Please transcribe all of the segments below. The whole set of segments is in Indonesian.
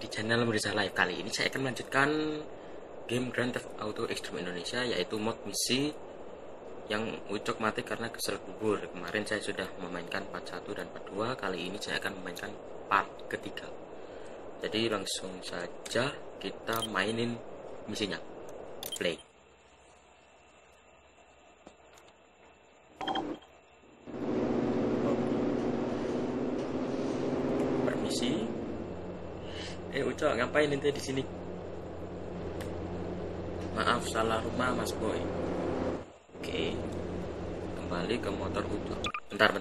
di channel Mirza Live. Kali ini saya akan melanjutkan game Grand Theft Auto Extreme Indonesia, yaitu mod misi yang ucok mati karena kesel kubur. Kemarin saya sudah memainkan part 1 dan part 2. Kali ini saya akan memainkan part ketiga. Jadi langsung saja kita mainin misinya. Play. Permisi. Ucok, ngapain ente di sini? Maaf, salah rumah Mas Boy. Oke. Kembali ke motor Ucok. Bentar.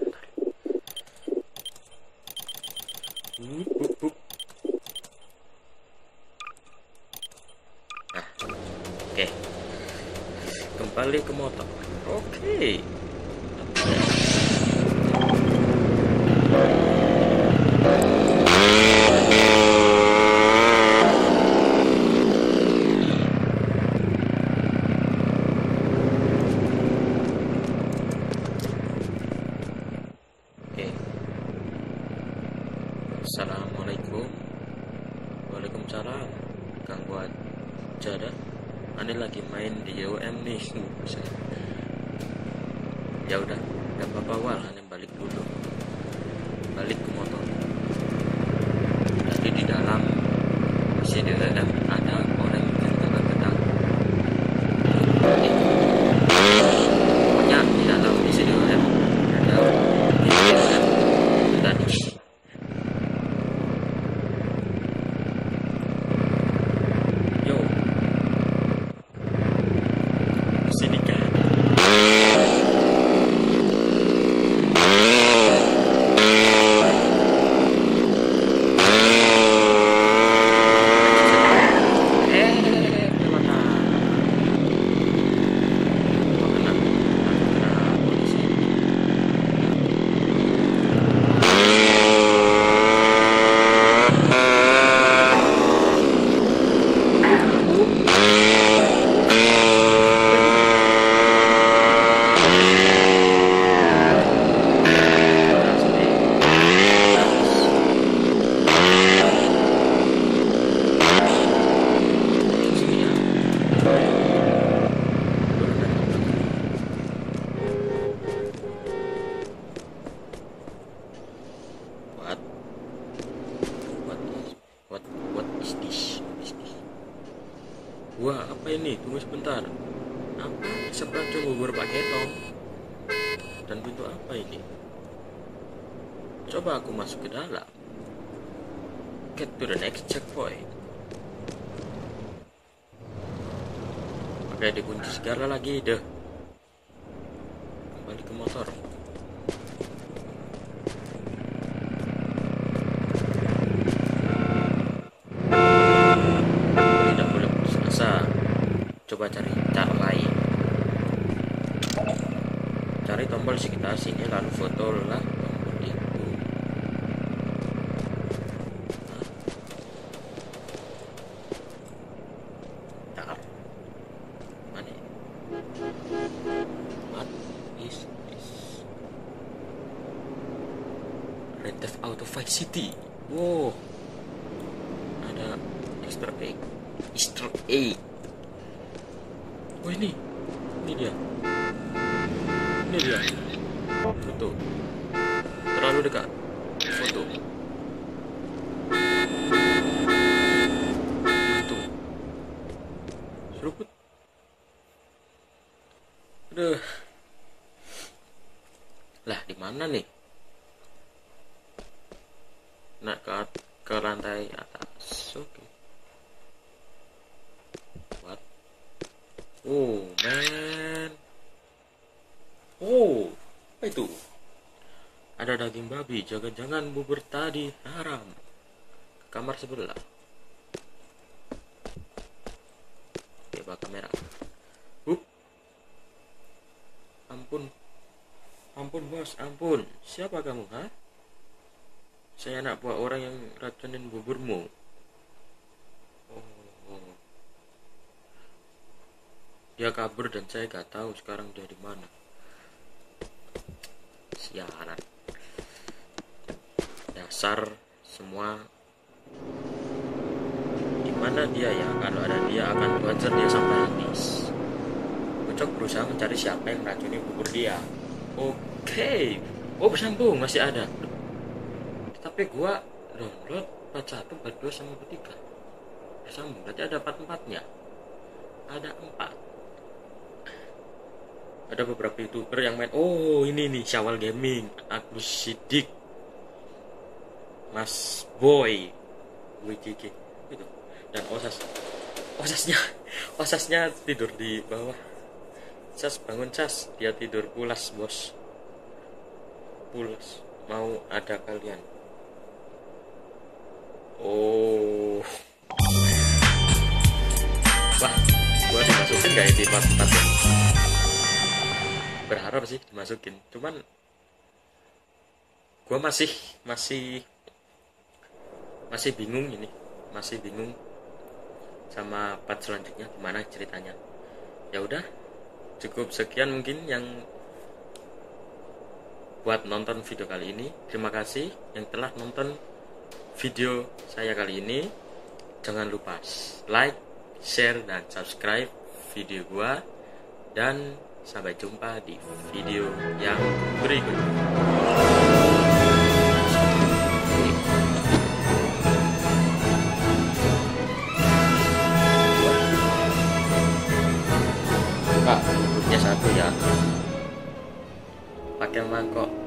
Bup. Nah, oke. Kembali ke motor. Oke. Assalamualaikum. Waalaikumsalam. Ganggu aja dah. Aneh lagi main di YOM nih. Ya udah, gak apa-apa Wal, aneh balik dulu. Balik ke motor. Tadi di dalam misi DLM ada orang yang gedang-gedang. Pokoknya di dalam misi DLM ada tadi. What is this? Wah, apa ini? Tunggu sebentar. Apa? Seperti bubur pakai tong. Dan pintu apa ini? Coba aku masuk ke dalam. Get to the next checkpoint. Pakai dikunci segala lagi deh. Kembali ke motor. Coba cari cara lain. Cari tombol di sekitar sini lalu foto lah tombol itu. Bentar. Mana? What is this? Grand Theft Auto Vice City. Wow. Ada Easter egg. Oh ini dia. Foto. Terlalu dekat. Foto. Seruput. Aduh. Lah di mana nih? Nak ke lantai atas. Oke. Oh man. Oh, apa itu? Ada daging babi. Jangan-jangan bubur tadi haram. Kamar sebelah. Coba kamera. Ampun bos, ampun. Siapa kamu, ha? Saya anak buah orang yang racunin buburmu. Dia kabur dan saya gak tahu sekarang dia di mana. Siaran. Dasar semua Mana dia ya? Kalau ada dia akan kuhajar dia sampai habis. Ucok berusaha mencari siapa yang racuni bubur dia. Oke. Oh, bersambung, masih ada. Tapi gua download part 1, part 2 sama part 3. Bersambung, berarti ada part 4-nya. Ada 4. Ada beberapa YouTuber yang main. Oh, ini nih Syawal Gaming, Agus Sidik, Mas Boy, WJJ gitu. Dan Osasnya tidur di bawah. Cas, bangun Cas, dia tidur pulas bos. Pulas, mau ada kalian. Oh, wah, gua dimasukin gak ya di part 4 ya? Berharap sih dimasukin, cuman gua masih bingung ini, masih bingung sama part selanjutnya gimana ceritanya. Ya udah, cukup sekian mungkin yang buat nonton video kali ini. Terima kasih yang telah nonton video saya kali ini. Jangan lupa like, share, dan subscribe video gua. Dan sampai jumpa di video yang berikutnya. Kak, grupnya satu ya, pakai mangkok.